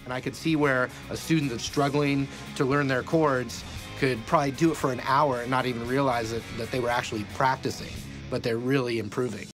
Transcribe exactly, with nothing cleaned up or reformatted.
And I could see where a student that's struggling to learn their chords could probably do it for an hour and not even realize that, that they were actually practicing, but they're really improving.